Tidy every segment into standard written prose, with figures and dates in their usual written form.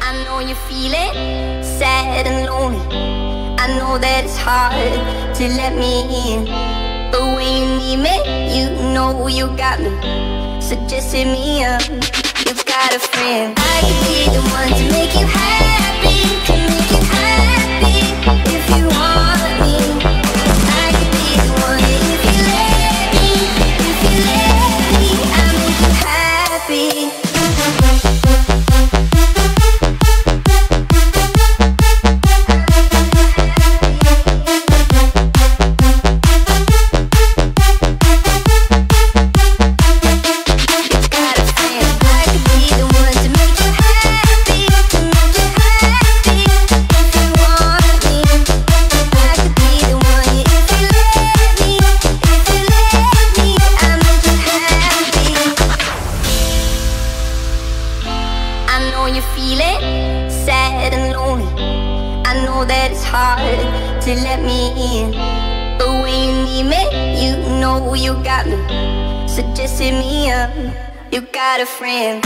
I know you feel it, sad and lonely. I know that it's hard to let me in, but when you need me, you know you got me. So just hit me up, you've got a friend. I could be the one to make you happy, to make you happy if you want me. I could be the one if you let me, if you let me, I'll make you happy. You feel it, sad and lonely. I know that it's hard to let me in, but when you need me, you know you got me. So just hit me up, you got a friend.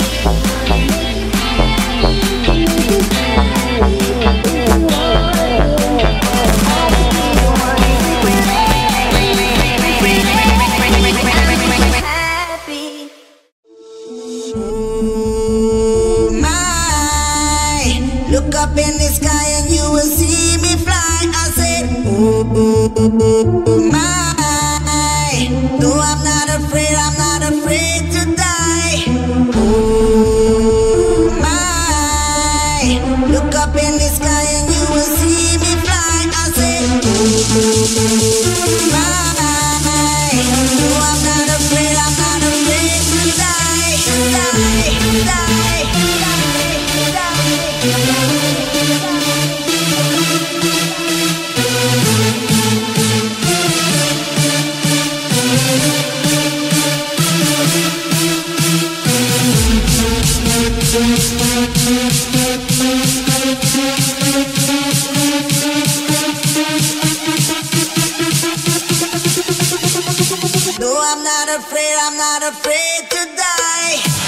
Look up in the sky and you will see me fly. I said, oh, oh, oh, oh, my. No, I'm not afraid to die. Oh, my. Look up in the sky and you will see me fly. I said, oh, oh, oh, my. No, I'm not afraid to die. Die, die, die, die. No, I'm not afraid to die.